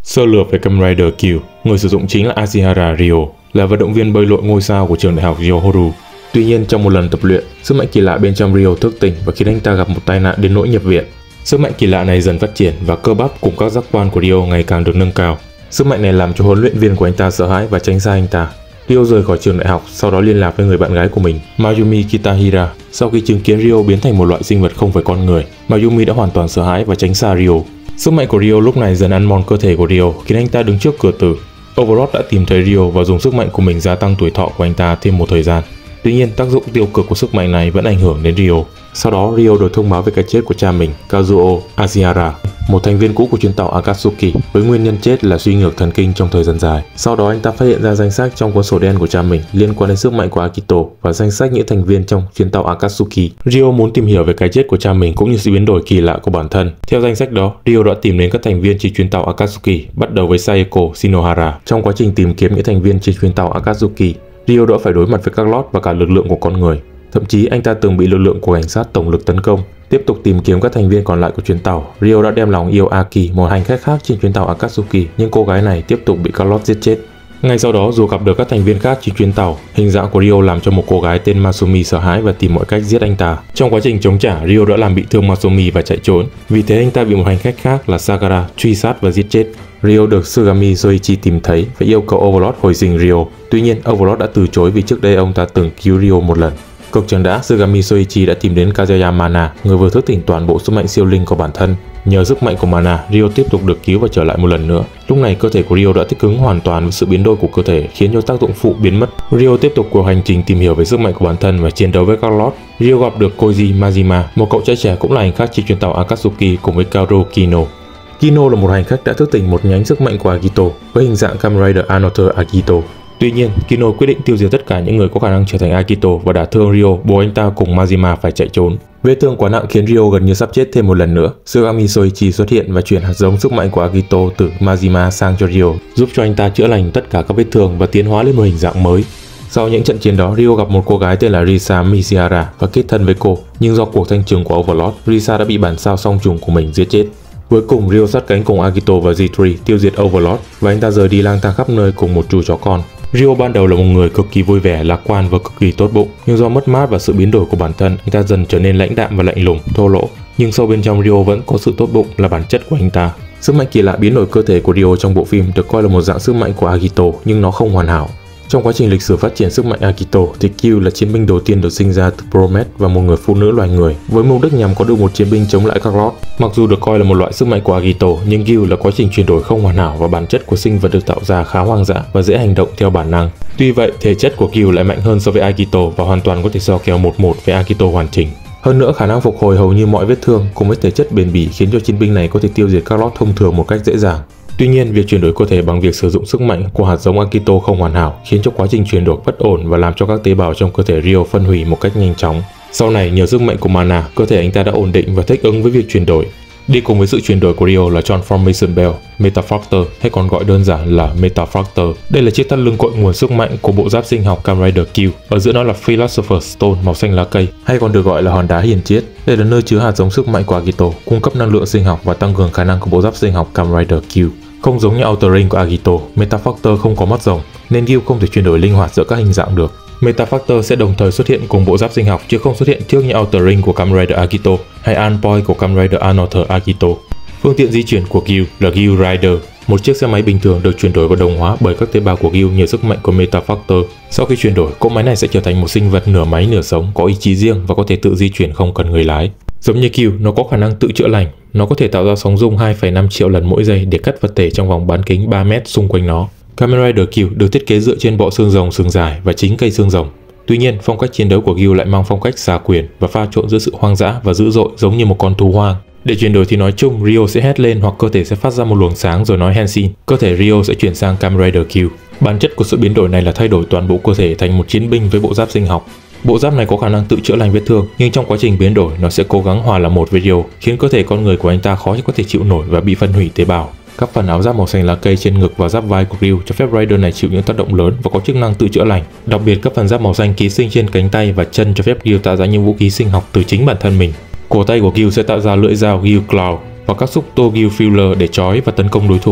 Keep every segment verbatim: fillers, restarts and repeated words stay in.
Sơ lược về Kamen Rider Q, người sử dụng chính là Ashihara Ryo, là vận động viên bơi lội ngôi sao của trường đại học Yohoru. Tuy nhiên, trong một lần tập luyện, sức mạnh kỳ lạ bên trong Ryo thức tỉnh và khiến anh ta gặp một tai nạn đến nỗi nhập viện. Sức mạnh kỳ lạ này dần phát triển và cơ bắp cùng các giác quan của Ryo ngày càng được nâng cao. Sức mạnh này làm cho huấn luyện viên của anh ta sợ hãi và tránh xa anh ta. Ryo rời khỏi trường đại học, sau đó liên lạc với người bạn gái của mình, Mayumi Kitahira. Sau khi chứng kiến Ryo biến thành một loại sinh vật không phải con người, Mayumi đã hoàn toàn sợ hãi và tránh xa Ryo. Sức mạnh của Ryo lúc này dần ăn mòn cơ thể của Ryo, khiến anh ta đứng trước cửa tử. Overlord đã tìm thấy Ryo và dùng sức mạnh của mình gia tăng tuổi thọ của anh ta thêm một thời gian. Tuy nhiên, tác dụng tiêu cực của sức mạnh này vẫn ảnh hưởng đến Ryo. Sau đó, Ryo được thông báo về cái chết của cha mình, Kazuo Ashihara, một thành viên cũ của chuyến tàu Akatsuki, với nguyên nhân chết là suy nhược thần kinh trong thời gian dài. Sau đó, anh ta phát hiện ra danh sách trong cuốn sổ đen của cha mình liên quan đến sức mạnh của Akito và danh sách những thành viên trong chuyến tàu Akatsuki. Ryo muốn tìm hiểu về cái chết của cha mình cũng như sự biến đổi kỳ lạ của bản thân. Theo danh sách đó, Ryo đã tìm đến các thành viên trên chuyến tàu Akatsuki, bắt đầu với Sayeko Shinohara. Trong quá trình tìm kiếm những thành viên trên chuyến tàu Akatsuki, Ryo đã phải đối mặt với các lót và cả lực lượng của con người. Thậm chí anh ta từng bị lực lượng của cảnh sát tổng lực tấn công. Tiếp tục tìm kiếm các thành viên còn lại của chuyến tàu, Ryo đã đem lòng yêu Aki, một hành khách khác trên chuyến tàu Akatsuki, nhưng cô gái này tiếp tục bị các lót giết chết. Ngay sau đó, dù gặp được các thành viên khác trên chuyến tàu, hình dạng của Ryo làm cho một cô gái tên Masumi sợ hãi và tìm mọi cách giết anh ta. Trong quá trình chống trả, Ryo đã làm bị thương Masumi và chạy trốn. Vì thế anh ta bị một hành khách khác là Sakara truy sát và giết chết. Ryo được Sugami Soichi tìm thấy và yêu cầu Overlord hồi sinh Ryo. Tuy nhiên, Overlord đã từ chối vì trước đây ông ta từng cứu Ryo một lần. Cực chẳng đã, Sugami Soichi đã tìm đến Kazaya Mana, người vừa thức tỉnh toàn bộ sức mạnh siêu linh của bản thân. Nhờ sức mạnh của Mana, Ryo tiếp tục được cứu và trở lại một lần nữa. Lúc này cơ thể của Ryo đã thích ứng hoàn toàn với sự biến đổi của cơ thể, khiến cho tác dụng phụ biến mất. Ryo tiếp tục cuộc hành trình tìm hiểu về sức mạnh của bản thân và chiến đấu với các lord. Ryo gặp được Koji Majima, một cậu trai trẻ cũng là hành khách trên chuyến tàu Akatsuki cùng với Kaoru Kino. Kino là một hành khách đã thức tỉnh một nhánh sức mạnh của Akito với hình dạng Kamen Rider Another Akito. Tuy nhiên, Kino quyết định tiêu diệt tất cả những người có khả năng trở thành Akito và đả thương Ryo, buộc anh ta cùng Majima phải chạy trốn. Vết thương quá nặng khiến Ryo gần như sắp chết thêm một lần nữa. Sugami Soichi xuất hiện và chuyển hạt giống sức mạnh của Akito từ Majima sang cho Ryo, giúp cho anh ta chữa lành tất cả các vết thương và tiến hóa lên một hình dạng mới. Sau những trận chiến đó, Ryo gặp một cô gái tên là Risa Mishihara và kết thân với cô, nhưng do cuộc thanh trừng của Overlord, Risa đã bị bản sao song trùng của mình giết chết. Cuối cùng, Ryo sát cánh cùng Akito và G ba tiêu diệt Overlord và anh ta rời đi lang thang khắp nơi cùng một chú chó con. Ryo ban đầu là một người cực kỳ vui vẻ, lạc quan và cực kỳ tốt bụng, nhưng do mất mát và sự biến đổi của bản thân, anh ta dần trở nên lãnh đạm và lạnh lùng, thô lỗ. Nhưng sâu bên trong, Ryo vẫn có sự tốt bụng là bản chất của anh ta. Sức mạnh kỳ lạ biến đổi cơ thể của Ryo trong bộ phim được coi là một dạng sức mạnh của Akito, nhưng nó không hoàn hảo. Trong quá trình lịch sử phát triển sức mạnh Akito, thì Q là chiến binh đầu tiên được sinh ra từ Promet và một người phụ nữ loài người, với mục đích nhằm có được một chiến binh chống lại các lord. Mặc dù được coi là một loại sức mạnh của Akito, nhưng Q là quá trình chuyển đổi không hoàn hảo và bản chất của sinh vật được tạo ra khá hoang dã và dễ hành động theo bản năng. Tuy vậy, thể chất của Q lại mạnh hơn so với Akito và hoàn toàn có thể so kèo một một với Akito hoàn chỉnh. Hơn nữa, khả năng phục hồi hầu như mọi vết thương cùng với thể chất bền bỉ khiến cho chiến binh này có thể tiêu diệt các lord thông thường một cách dễ dàng. Tuy nhiên, việc chuyển đổi cơ thể bằng việc sử dụng sức mạnh của hạt giống Akito không hoàn hảo, khiến cho quá trình chuyển đổi bất ổn và làm cho các tế bào trong cơ thể Ryo phân hủy một cách nhanh chóng. Sau này, nhờ sức mạnh của Mana, cơ thể anh ta đã ổn định và thích ứng với việc chuyển đổi. Đi cùng với sự chuyển đổi của Ryo là Transformation Bell, Metafractor hay còn gọi đơn giản là Metafractor. Đây là chiếc thắt lưng cội nguồn sức mạnh của bộ giáp sinh học Kamen Rider Q. Ở giữa nó là Philosopher's Stone màu xanh lá cây, hay còn được gọi là hòn đá hiền triết. Đây là nơi chứa hạt giống sức mạnh của Akito, cung cấp năng lượng sinh học và tăng cường khả năng của bộ giáp sinh học Kamen Rider Q. Không giống như Outer Ring của Akito, Metafractor không có mắt rồng, nên Q không thể chuyển đổi linh hoạt giữa các hình dạng được. Metafractor sẽ đồng thời xuất hiện cùng bộ giáp sinh học chứ không xuất hiện trước như Outer Ring của Kamen Rider Akito hay Anpoint của Kamen Rider Another Akito. Phương tiện di chuyển của Q là Q Rider, một chiếc xe máy bình thường được chuyển đổi và đồng hóa bởi các tế bào của Q nhờ sức mạnh của Metafractor. Sau khi chuyển đổi, cỗ máy này sẽ trở thành một sinh vật nửa máy nửa sống, có ý chí riêng và có thể tự di chuyển không cần người lái. Giống như Q, nó có khả năng tự chữa lành. Nó có thể tạo ra sóng rung hai phẩy năm triệu lần mỗi giây để cắt vật thể trong vòng bán kính ba mét xung quanh nó. Kamen Rider Q được thiết kế dựa trên bộ xương rồng sừng dài và chính cây xương rồng. Tuy nhiên, phong cách chiến đấu của Q lại mang phong cách xà quyền và pha trộn giữa sự hoang dã và dữ dội giống như một con thú hoang. Để chuyển đổi thì nói chung, Ryo sẽ hét lên hoặc cơ thể sẽ phát ra một luồng sáng rồi nói Henshin. Cơ thể Ryo sẽ chuyển sang Kamen Rider Q. Bản chất của sự biến đổi này là thay đổi toàn bộ cơ thể thành một chiến binh với bộ giáp sinh học. Bộ giáp này có khả năng tự chữa lành vết thương, nhưng trong quá trình biến đổi, nó sẽ cố gắng hòa là một với Ryo, khiến cơ thể con người của anh ta khó có thể chịu nổi và bị phân hủy tế bào. Các phần áo giáp màu xanh lá cây trên ngực và giáp vai của Ryo cho phép Rider này chịu những tác động lớn và có chức năng tự chữa lành. Đặc biệt, các phần giáp màu xanh ký sinh trên cánh tay và chân cho phép Ryo tạo ra những vũ khí sinh học từ chính bản thân mình. Cổ tay của Ryo sẽ tạo ra lưỡi dao Ryo Claw và các xúc tô Ryo Filler để trói và tấn công đối thủ.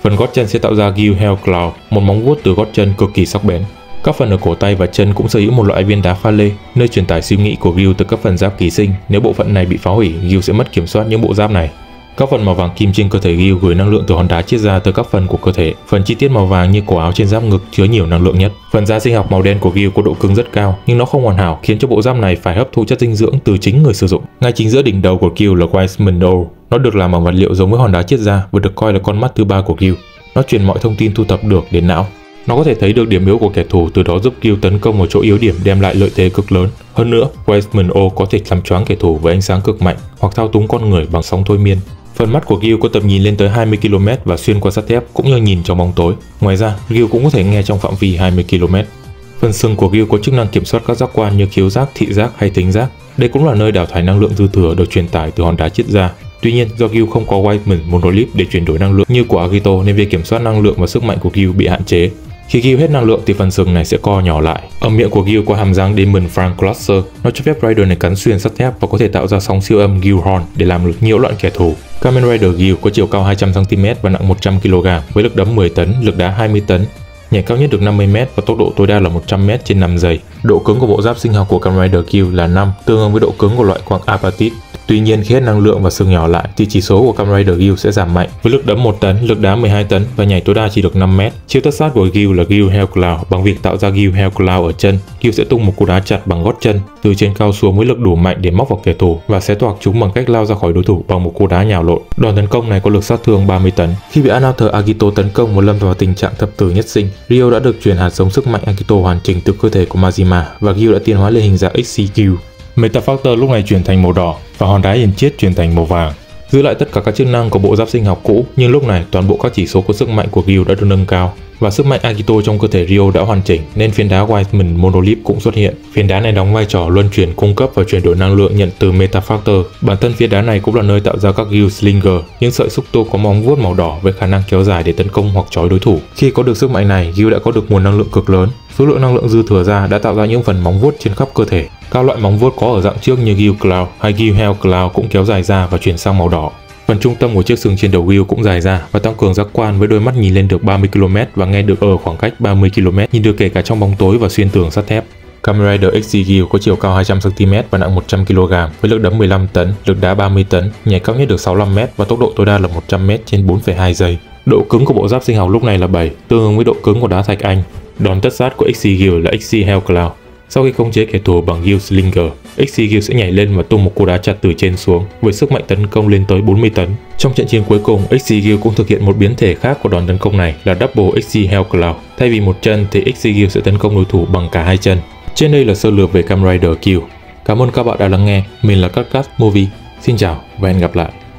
Phần gót chân sẽ tạo ra Gill Hell Claw, một móng vuốt từ gót chân cực kỳ sắc bén. Các phần ở cổ tay và chân cũng sở hữu một loại viên đá pha lê, nơi truyền tải suy nghĩ của Gill từ các phần giáp ký sinh. Nếu bộ phận này bị phá hủy, Gill sẽ mất kiểm soát những bộ giáp này. Các phần màu vàng kim trên cơ thể Gill gửi năng lượng từ hòn đá chiết ra tới các phần của cơ thể. Phần chi tiết màu vàng như cổ áo trên giáp ngực chứa nhiều năng lượng nhất. Phần da sinh học màu đen của Gill có độ cứng rất cao, nhưng nó không hoàn hảo, khiến cho bộ giáp này phải hấp thụ chất dinh dưỡng từ chính người sử dụng. Ngay chính giữa đỉnh đầu của Gill là Wiseman O. Nó được làm bằng vật liệu giống với hòn đá chiết ra và được coi là con mắt thứ ba của Gill. Nó truyền mọi thông tin thu thập được đến não. Nó có thể thấy được điểm yếu của kẻ thù, từ đó giúp Gill tấn công một chỗ yếu điểm, đem lại lợi thế cực lớn. Hơn nữa, Wiseman O có thể làm choáng kẻ thù với ánh sáng cực mạnh hoặc thao túng con người bằng sóng thôi miên. Phần mắt của Gill có tầm nhìn lên tới hai mươi ki lô mét và xuyên qua sắt thép cũng như nhìn trong bóng tối. Ngoài ra, Gill cũng có thể nghe trong phạm vi hai mươi ki lô mét. Phần sừng của Gill có chức năng kiểm soát các giác quan như khiếu giác, thị giác hay thính giác. Đây cũng là nơi đào thải năng lượng dư thừa được truyền tải từ hòn đá chiết ra. Tuy nhiên, do Gill không có Wiseman Monolith để chuyển đổi năng lượng như của Agito nên việc kiểm soát năng lượng và sức mạnh của Gill bị hạn chế. Khi Gill hết năng lượng thì phần sừng này sẽ co nhỏ lại. Ở miệng của Gill có hàm răng Demon Frank Cluster. Nó cho phép Rider này cắn xuyên sắt thép và có thể tạo ra sóng siêu âm Gill Horn để làm lực nhiễu loạn kẻ thù. Kamen Rider Gill có chiều cao hai trăm xăng ti mét và nặng một trăm ki lô gam với lực đấm mười tấn, lực đá hai mươi tấn. Nhảy cao nhất được năm mươi mét và tốc độ tối đa là một trăm mét trên năm giây. Độ cứng của bộ giáp sinh học của Kamen Rider Gill là năm, tương đương với độ cứng của loại quặng apatit. Tuy nhiên, khi hết năng lượng và sừng nhỏ lại thì chỉ số của Kamen Rider Gill sẽ giảm mạnh, với lực đấm một tấn, lực đá mười hai tấn và nhảy tối đa chỉ được năm mét. Chiêu tất sát của Gill là Gill Hell Claw. Bằng việc tạo ra Gill Hell Claw ở chân, Gill sẽ tung một cú đá chặt bằng gót chân từ trên cao xuống với lực đủ mạnh để móc vào kẻ thù và xé toạc chúng bằng cách lao ra khỏi đối thủ bằng một cú đá nhào lộn. Đòn tấn công này có lực sát thương ba mươi tấn. Khi bị Another Agito tấn công và lâm vào tình trạng thập tử nhất sinh, Ryo đã được truyền hạt giống sức mạnh Agito hoàn chỉnh từ cơ thể của Majima và Gill đã tiến hóa lên hình dạng ích xê Gill. Metafactor lúc này chuyển thành màu đỏ và hòn đá hiền chiết chuyển thành màu vàng, giữ lại tất cả các chức năng của bộ giáp sinh học cũ, nhưng lúc này toàn bộ các chỉ số của sức mạnh của Gill đã được nâng cao và sức mạnh Agito trong cơ thể Ryo đã hoàn chỉnh, nên phiến đá Wiseman Monolith cũng xuất hiện. Phiến đá này đóng vai trò luân chuyển cung cấp và chuyển đổi năng lượng nhận từ Metafactor. Bản thân phiến đá này cũng là nơi tạo ra các Gill Slinger, những sợi xúc tu có móng vuốt màu đỏ với khả năng kéo dài để tấn công hoặc trói đối thủ. Khi có được sức mạnh này, Gill đã có được nguồn năng lượng cực lớn. Số lượng năng lượng dư thừa ra đã tạo ra những phần móng vuốt trên khắp cơ thể. Các loại móng vuốt có ở dạng trước như Gill Claw hay Gill Hell Claw cũng kéo dài ra và chuyển sang màu đỏ. Phần trung tâm của chiếc sừng trên đầu Gill cũng dài ra và tăng cường giác quan với đôi mắt nhìn lên được ba mươi ki lô mét và nghe được ở khoảng cách ba mươi ki lô mét, nhìn được kể cả trong bóng tối và xuyên tường sắt thép. Kamen Rider ích xê Gill có chiều cao hai trăm xăng ti mét và nặng một trăm ki lô gam với lực đấm mười lăm tấn, lực đá ba mươi tấn, nhảy cao nhất được sáu mươi lăm mét và tốc độ tối đa là một trăm mét trên bốn phẩy hai giây. Độ cứng của bộ giáp sinh học lúc này là bảy, tương ứng với độ cứng của đá thạch anh. Đòn tất sát của ích xê Gill là ích xê Hell Claw. Sau khi khống chế kẻ thù bằng Gill Slinger, ích xê Gill sẽ nhảy lên và tung một cú đá chặt từ trên xuống với sức mạnh tấn công lên tới bốn mươi tấn. Trong trận chiến cuối cùng, ích xê Gill cũng thực hiện một biến thể khác của đòn tấn công này là Double ích xê Hell Claw. Thay vì một chân thì ích xê Gill sẽ tấn công đối thủ bằng cả hai chân. Trên đây là sơ lược về Kamen Rider Gill. Cảm ơn các bạn đã lắng nghe. Mình là Cutcast Movie. Xin chào và hẹn gặp lại.